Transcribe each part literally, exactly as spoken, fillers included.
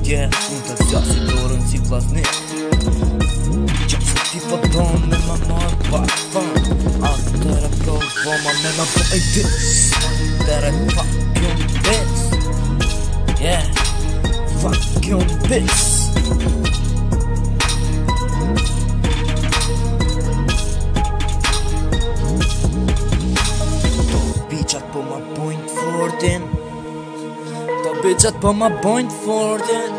Yeah, unë të zjasi dorën si vlasnik Qëm se ti po tonë me ma marrë pak fun Atëre provoma me ma po e dis Tere fuck you bitch Yeah, fuck you bitch To biqat po ma bojnë fortin To biqat po ma bojnë fortin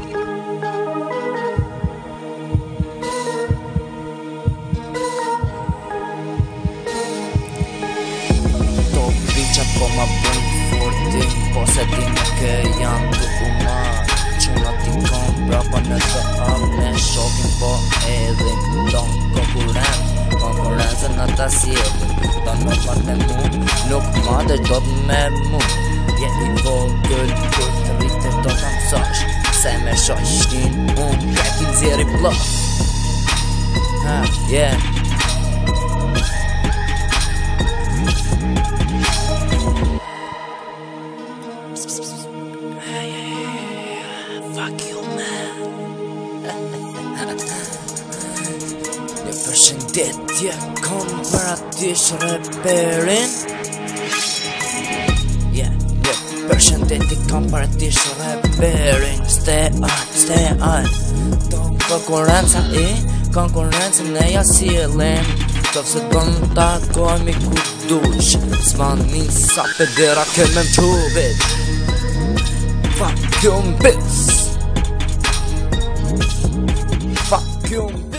To biqat po ma bojnë fortin Po se ti nuk e janë të umar Quna ti kom brapa në të avë Ne shokin po edhe don konkurent Konkurencën në ta sjellin Do nuk mat me mu Nuk matesh do të me mu Je i vogël kur të rritër do të mësosh Se me shoqin unë krekin zjeri plus Ha, yeah Fuck you man Një përshëndetje kom për atish reperin Yeah, një përshëndetje kom për atish reperin Stay on, stay on Do konkurenca i, konkurencën e jasillin Tëfse do në takojmi ku dush S'manin sa pedera keme m'qubit Fuck you bitch Fuck you bitch